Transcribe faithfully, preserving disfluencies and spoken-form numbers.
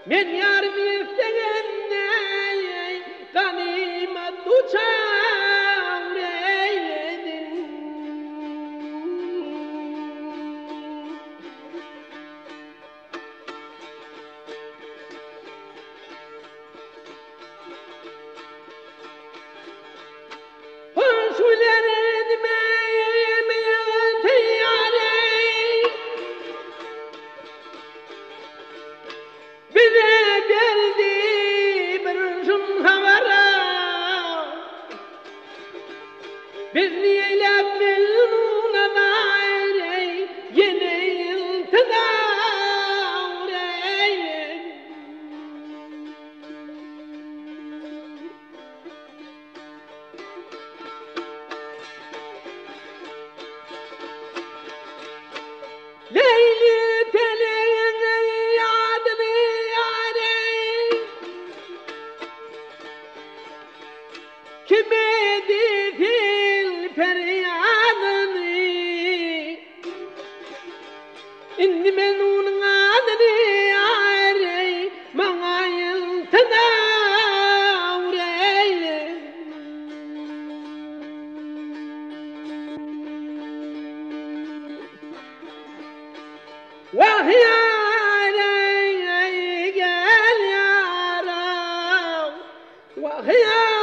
Men yarım istegenne ganimet uçar eyledin. Hoşulerin meymeyi teyarey bize geldi bir şun havara. Biz niyeylep memnuna dair yeni iltidar eyledik. Leyli teleğin yadını yarey kime dil feryadını indi men onun adını yarey bana iltidar eyledim. Vah yarey gel yaram, vah yarey.